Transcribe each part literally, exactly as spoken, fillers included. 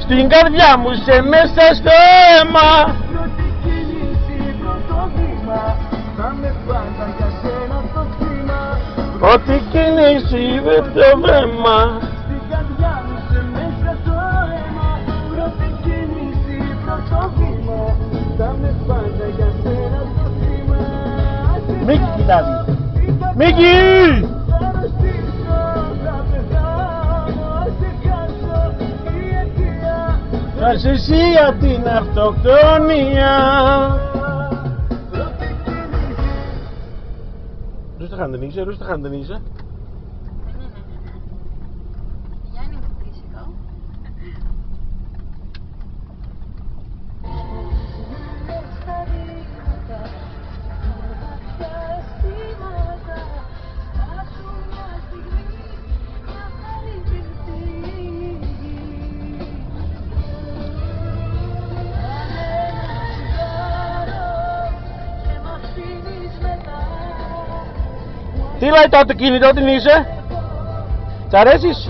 Στην καρδιά μου είσαι μέσα στο αίμα. Ό,τι κινήσει με το βλέμμα. Στην καρδιά μου είσαι μέσα στο αίμα. Πρώτη κίνηση, πρώτο βήμα. Θα με πάντα για σένα το θύμα. Μίκη κοιτάζει. Μίκη! Θα ρωτήσω, θα πεθάνω, σε χάσω η αιτία. Θα σε εσύ απ' την αυτοκτονία. Rustig aan Denise, rustig aan Denise. Nee, nee, nee, nee. Jij neemt het risico. Τι λέει το αυτοκίνητο, την είσαι? Σ' αρέσεις?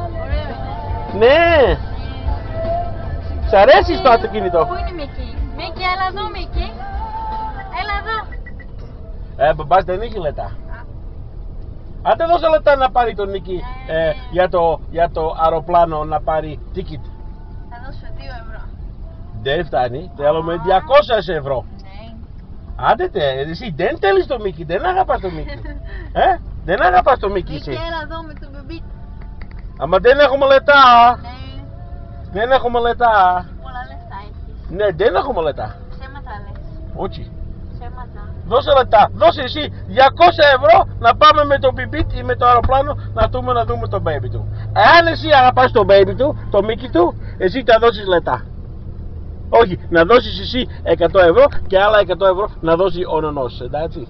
Ναι. Σ' αρέσεις το αυτοκίνητο? Πού είναι η Μίκη? Μίκη, έλα εδώ, Μίκη. Έλα εδώ. Ε, μπαμπάς δεν έχει λεπτά. Άντε δώσε λεπτά να πάρει τον Νίκη ε, για, το, για το αεροπλάνο να πάρει ticket. Θα δώσω δύο ευρώ. Δεν φτάνει, θέλουμε διακόσια ευρώ. Ναι. Άντε τε, εσύ δεν θέλεις το Μίκη, δεν αγαπάς το Μίκη. Ε, δεν αγαπάς το Μίκη Μίκη, εσύ. έλα εδώ με το μπεμπί. Άμα δεν έχουμε λεπτά. Ναι. Δεν έχουμε λεπτά. Πολλά λεφτά έχεις. Ναι, δεν έχουμε λεπτά. Ψέματα λες. Όχι. Ψέματα. Δώσε λεπτά, δώσε εσύ διακόσια ευρώ να πάμε με το μπιμπίτ ή με το αεροπλάνο να δούμε να δούμε τον baby του. Εάν εσύ αγαπάς τον baby του, το Μίκη του, εσύ θα δώσεις λεπτά. Όχι, να δώσεις εσύ εκατό ευρώ και άλλα εκατό ευρώ να δώσει ο νονός, εντάξει.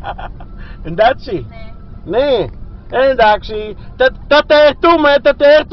Εντάξει. Ναι. Ναι, εντάξει. Τα, τα τερτούμε, τα τερτούμε.